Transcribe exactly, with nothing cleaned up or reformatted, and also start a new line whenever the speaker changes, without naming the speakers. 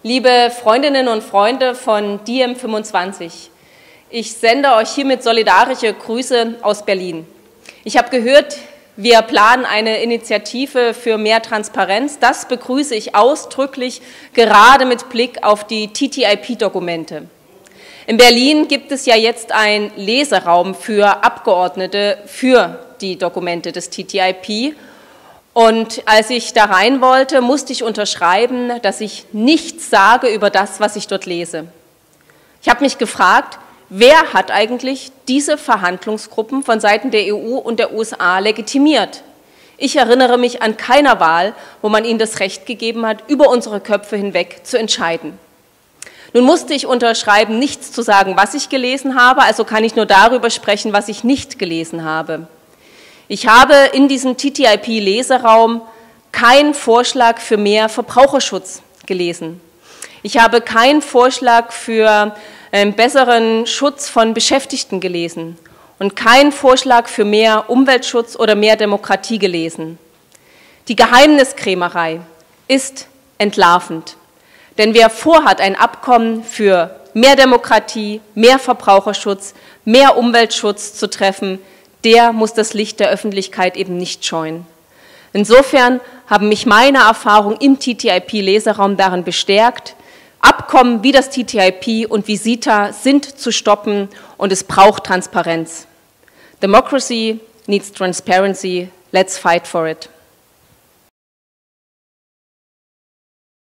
Liebe Freundinnen und Freunde von D M fünfundzwanzig, ich sende euch hiermit solidarische Grüße aus Berlin. Ich habe gehört, wir planen eine Initiative für mehr Transparenz. Das begrüße ich ausdrücklich, gerade mit Blick auf die T T I P-Dokumente. In Berlin gibt es ja jetzt einen Leseraum für Abgeordnete für die Dokumente des T T I P. Und als ich da rein wollte, musste ich unterschreiben, dass ich nichts sage über das, was ich dort lese. Ich habe mich gefragt, wer hat eigentlich diese Verhandlungsgruppen von Seiten der E U und der U S A legitimiert? Ich erinnere mich an keiner Wahl, wo man ihnen das Recht gegeben hat, über unsere Köpfe hinweg zu entscheiden. Nun musste ich unterschreiben, nichts zu sagen, was ich gelesen habe, also kann ich nur darüber sprechen, was ich nicht gelesen habe. Ich habe in diesem T T I P-Leseraum keinen Vorschlag für mehr Verbraucherschutz gelesen. Ich habe keinen Vorschlag für einen besseren Schutz von Beschäftigten gelesen und keinen Vorschlag für mehr Umweltschutz oder mehr Demokratie gelesen. Die Geheimniskrämerei ist entlarvend, denn wer vorhat, ein Abkommen für mehr Demokratie, mehr Verbraucherschutz, mehr Umweltschutz zu treffen, der muss das Licht der Öffentlichkeit eben nicht scheuen. Insofern haben mich meine Erfahrungen im T T I P-Leseraum darin bestärkt, Abkommen wie das T T I P und wie CETA sind zu stoppen und es braucht Transparenz. Democracy needs transparency. Let's fight for it.